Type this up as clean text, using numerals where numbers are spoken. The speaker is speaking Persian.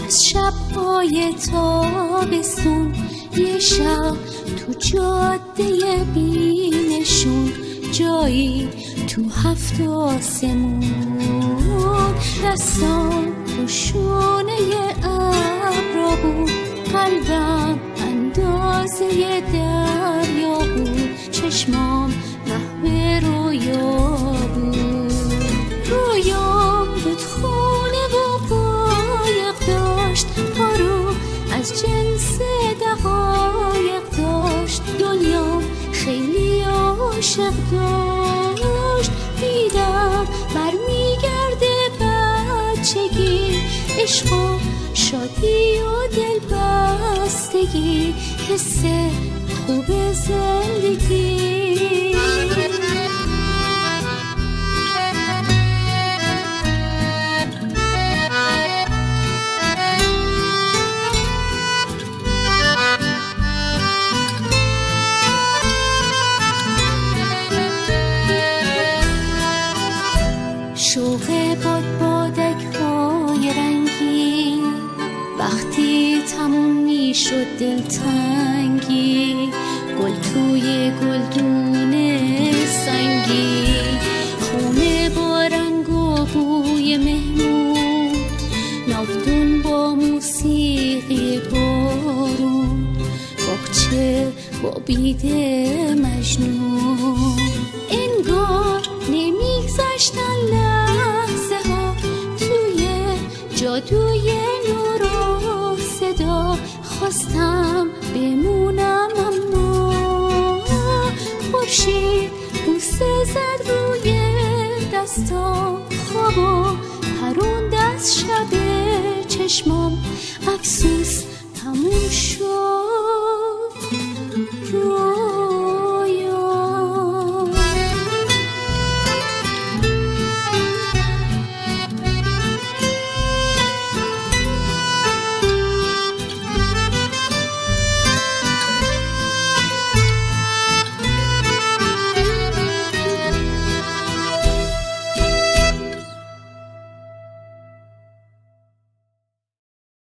از شب‌های تابستون یه شب تو جاده بی‌نشون، جایی تو هفت آسمون، دستام رو شونه ابرا بود، قلبم اندازه دریا بود، چشمام محو رویا بود. رویام بود خونه و قایق داشت، پارو از جنس دقایق داشت، دنیا خیلی عاشق داشت. دیدم برمیگرده بچگی، عشق و شادی و دلبستگی، حس خوب زندگی. شوق بادک های رنگی، وقتی تموم می شد دلتنگی، گل توی گلدون سنگی، خونه با رنگ و بوی مهمون، ناودون با موسیقی بارون، باغچه با بید مجنون. انگار نمیگذشتن لحظه ها توی جادوی نور و صدا، خواستم بمونم اما خورشید بوسه زد روی دستام، خوابو پروند از شب چشمام، افسوس تموم شد.